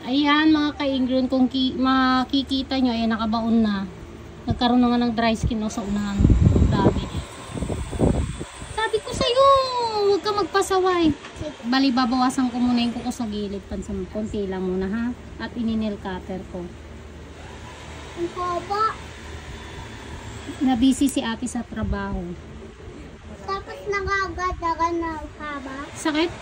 Ayan mga ka-ingron, kung makikita nyo, ayan nakabaon na. Nagkaroon na nga ng dry skin no, sa unahan. Dami. Sabi ko sa'yo, huwag ka magpasaway. Bali, babawasan ko muna yung kuko sa gilid. Pansam, konti lang muna ha. At ininil cutter ko. Ang haba. Nabisi si ate sa trabaho. Tapos nagagadagan na haba. Sakit?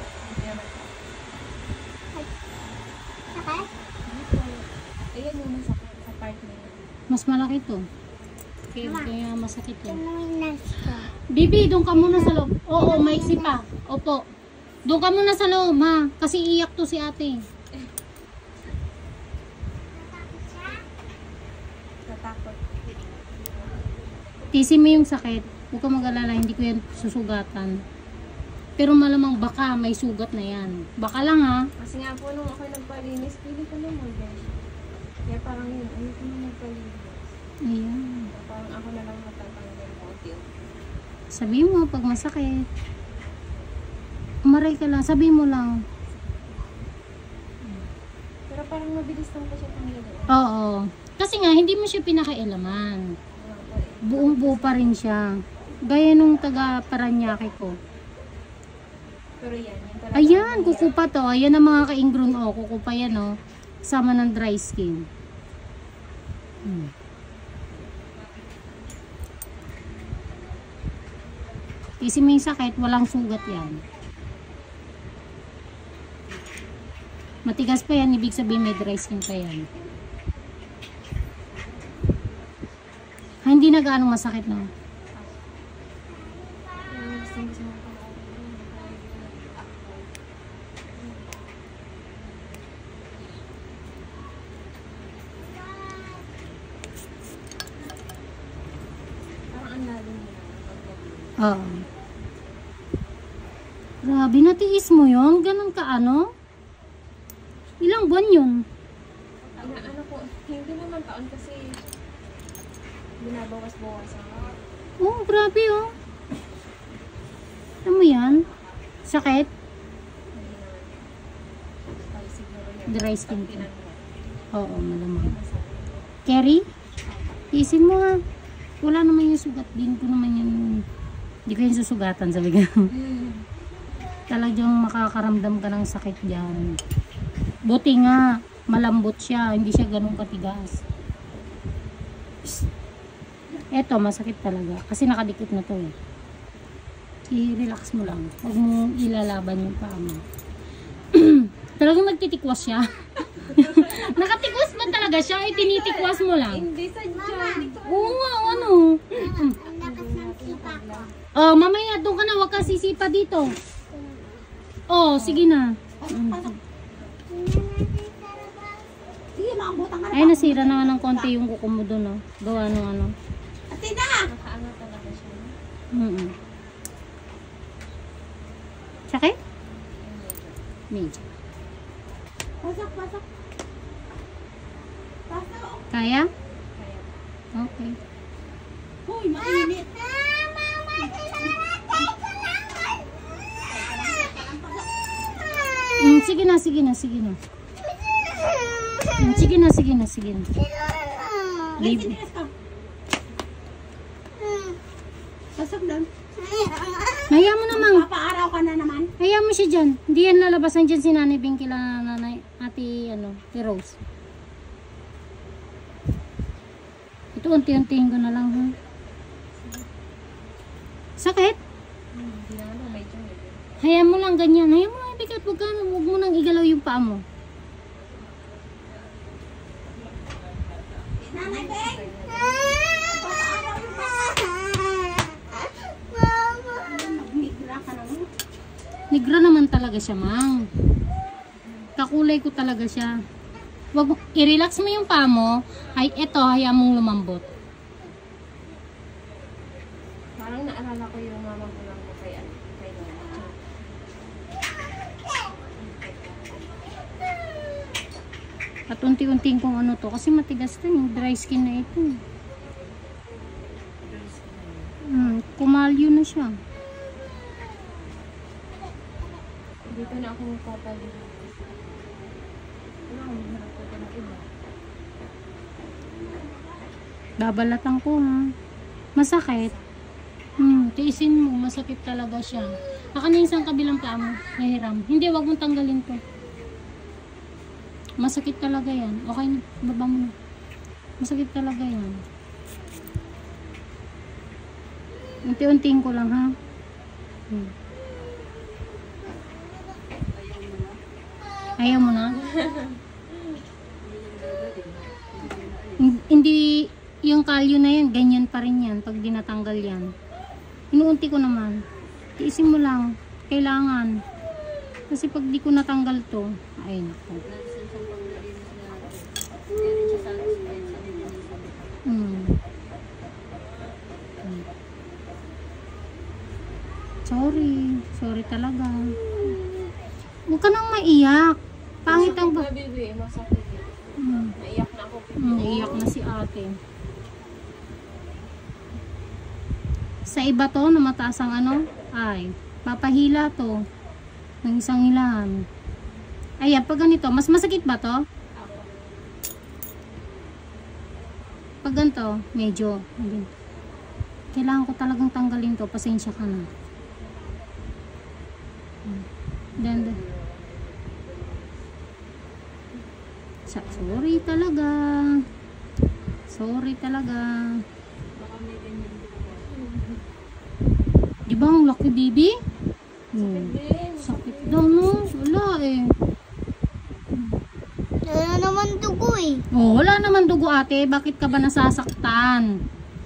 Sakit? Ayan yung sa part na yun. Mas malaki to. Kaya masakit yan. Tuminas ka. Bibi, doon ka muna sa loob. Oo, maiksi pa. Opo. Doon ka muna sa loob ha. Kasi iyak to si ate. Natakot. Tisin mo yung sakit. Huwag ka mag-alala, hindi ko yan susugatan. Pero malamang baka may sugat na yan. Baka lang ha. Kasi nga po nung ako nagpalinis, pili ko na mag-gash. Kaya parang yun, ayoko na magpalinis. Ayan. Parang ako na lang matatanggal mo. Sabi mo pag masakit. Umaray ka lang. Sabi mo lang. Pero parang mabilis lang pa siya tanggalin. Oo. Kasi nga, hindi mo siya pinakailaman. Buong buo pa rin siya. Gaya nung taga Paranaque ko. Pero yan, yung talaga. Ayan, kukupa to. Ayan ang mga ka-ingron. O, kukupa yan o. Sama ng dry skin. Isin mo yung sakit, walang sugat yan. Matigas pa yan, ibig sabihin may dry skin pa yan. Hindi na gaano masakit no? Parang ang lalim niya. Oo. Grabe, natiis mo yun? Ganun ka ano? Ilang buwan yun? Ano po, hindi naman taon kasi binabawas-bawas ako. Oh, grabe oh. Ano mo yan? Sakit? Hindi naman. Kaya siguro yan. Dry skin ka. Tinanong. Oo, malamang. Kerry? Isin mo ha. Wala naman yung sugat din ko naman yun. Hindi ko yung susugatan, sabi ko. Talagang makakaramdam ka ng sakit dyan. Buti nga, malambot siya. Hindi siya ganun katigas. Eto, masakit talaga. Kasi nakadikit na to eh. I-relax mo lang. Huwag mo ilalaban yung paa mo. Talagang nagtitikwas siya. Nakatikwas ba talaga siya? Tinitikwas mo lang. Hindi sadya. Oo nga, ano? Ang lakas ng sipa ko. Oh, mamaya, doon ka na. Huwag ka sisipa dito. Oh, sige na. Sige, makabutan ka na. Ay, nasira naman ng konti yung kuko mo doon, oh. Gawa ng ano. Atina! Nakaano talaga siya. Sakit? Medyo. Pasok, pasok. Pasok. Kaya? Kaya Okay. Uy, mainit. Sige na, sige na, sige na. Sige na, sige na, sige na. Leave. Pasok doon. Haya mo naman. Papaaraw ka na naman. Haya mo siya dyan. Hindi yan lalabasan dyan si Nanay Bing kila Nanay Ate, si Rose. Ito, unti-untiin ko na lang. Ha? Sakit? hindi naman medyo. Haya mo lang ganyan. Haya mo lang ibigat. Huwag mo nang igalaw yung paa mo. Nanay Beng! Migra ka naman. Negra naman talaga siya, Mang. Kakulay ko talaga siya. Wag i-relax mo yung paa mo. Ay, eto, haya mong lumambot. Parang naalala ko yung mama ko lang ko kay Lola. At unti-unting kung ano to. Kasi matigas to yung dry skin na ito. Kumalyo na siya. Dito na ako nagpapalinis. Wala akong maghanap ko ng iba. Babalatan ko ha. Masakit. Tiisin mo. Masakit talaga siya. Akan na isang kabilang paa mo. Nahiram. Hindi, wag mong tanggalin to. Masakit talaga yan. Okay na. Baba mo na. Masakit talaga yan. Unti-untiin ko lang ha. Ayaw mo na? Hindi, yung kalyo na yan, ganyan pa rin yan pag dinatanggal yan. Inuunti ko naman. Tiisin mo lang. Kailangan. Kasi pag di ko natanggal to, ay naku. Sorry talaga. Huwag ka nang maiyak. Pangit ang ba? Baby, masakit. Naiyak na ako. Naiyak na si ate. Sa iba to, na mataas ang ano, ay, papahila to. Ng isang hilahan. Ayan, pag ganito, mas masakit ba to? Pag ganito, medyo. Kailangan ko talagang tanggalin to. Pasensya ka na. Then, sorry talaga. Sorry talaga. Di ba ang laki, baby? Sakit daw, no? Wala eh. Wala naman dugo eh. Oh, wala naman dugo, ate. Bakit ka ba nasasaktan?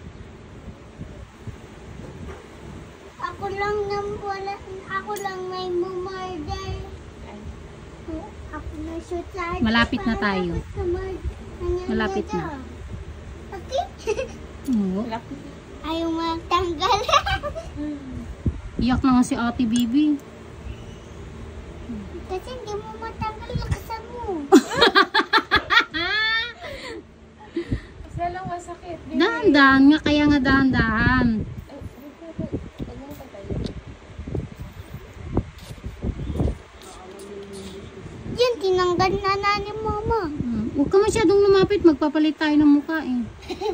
Ako lang may mumurder. Ako na shoot sa Malapit na tayo. Malapit na. Okay? Oo. Ayaw magtanggal. Iyak na nga si ate, baby. Kasi hindi mo matanggal, lakasan mo. Kasi lang masakit. Dahan-dahan nga, kaya nga dahan-dahan. Yan, tinanggal na ni mama. Huwag ka masyadong lumapit, magpapalit tayo ng mukha eh.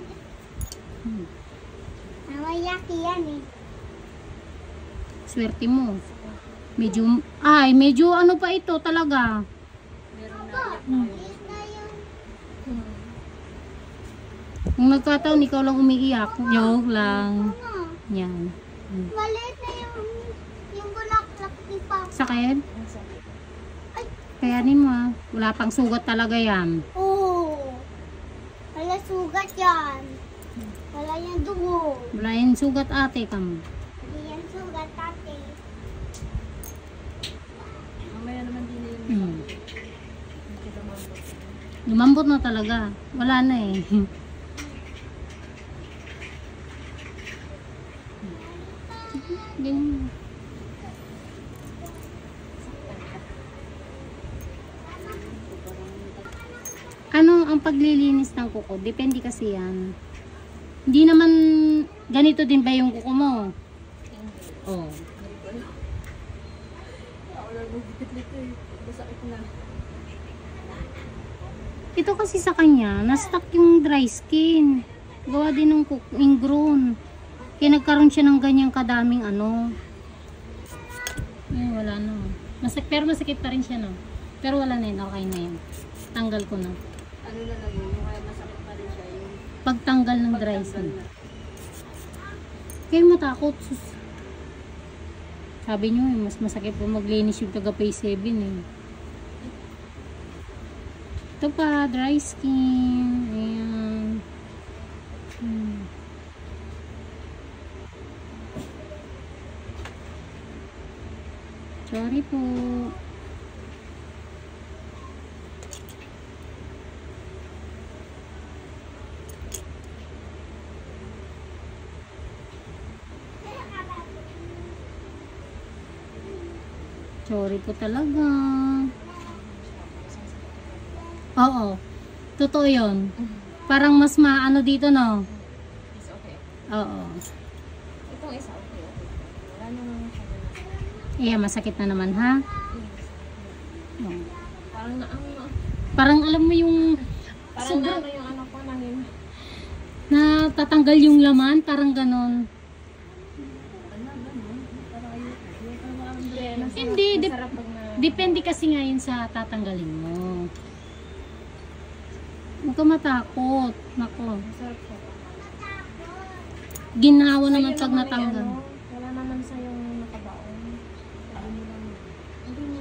Namayaki yan eh. Swerte mo. Medyo ano pa ito talaga. Kung nagkataon, ikaw lang umiiyak. Joke lang. Yan. Maliit na yung bulaklak ni Papa. Sakit? Kayanin mo ah. Wala pang sugat talaga yan. Oo. Wala sugat yan. Wala yung dugo. Wala yung sugat, ate, kamo. Hindi yan sugat, ate. Mamaya naman din na yung Lumambot na talaga. Wala na eh. Ganyan. Ano ang paglilinis ng kuko? Depende kasi yan. Hindi naman ganito din ba yung kuko mo? Oh. ako lang nagdikit-lit eh. Masakit na. Ito kasi sa kanya, na-stuck yung dry skin. Gawa din ng ingrown. Kaya nagkaroon siya ng ganyang kadaming ano. Ay, wala na. Pero masakit pa rin siya, no? Pero wala na yun. Okay na yun. Tanggal ko na. Ano na lang yun, yung kaya masakit pa rin siya yung Pagtanggal ng dry skin. Kaya matakot. Sabi nyo, mas masakit po maglinis yung taga Pay 7 eh. Ito pa, dry skin. Ayan. Sorry po. Sorry po talaga. Oo. Totoo yun. Parang mas maano dito, no? is okay. Oo. Itong isa okay. Wala naman siya. Iya, masakit na naman, ha? Parang Parang alam mo yung Parang na yung ano ko nangin. natatanggal yung laman, parang ganon. Hindi, Masarap pag na... depende kasi ngayon sa tatanggalin mo. Huwag ka matakot. Nako. Masarap po. Ginawa naman Sa'yo pag naman natanggal. may ano, wala naman sa yung nakabaon. Sabi mo lang. Hindi mo.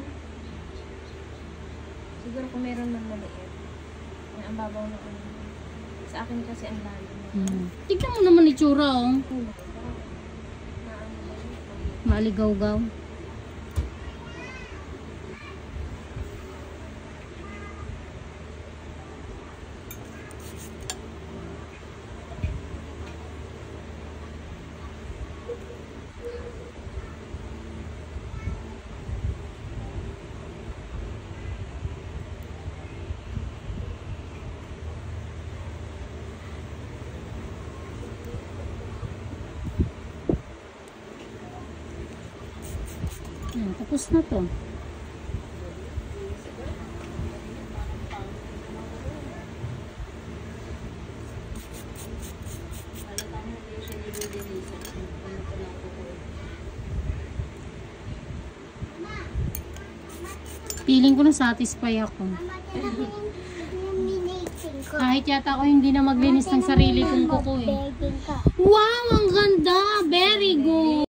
Siguro kung meron man maliit. May ang babaw na ano. Sa akin kasi ang lalim. Tignan mo naman itsura, oh. Na ano lang. Maligaw-gaw. Yan, tapos na to. Feeling ko na satisfy ako. Laminating ko. Kahit yata ako hindi na maglinis ng sarili kong kuko eh. Begging ka. Wow, ang ganda! Very good!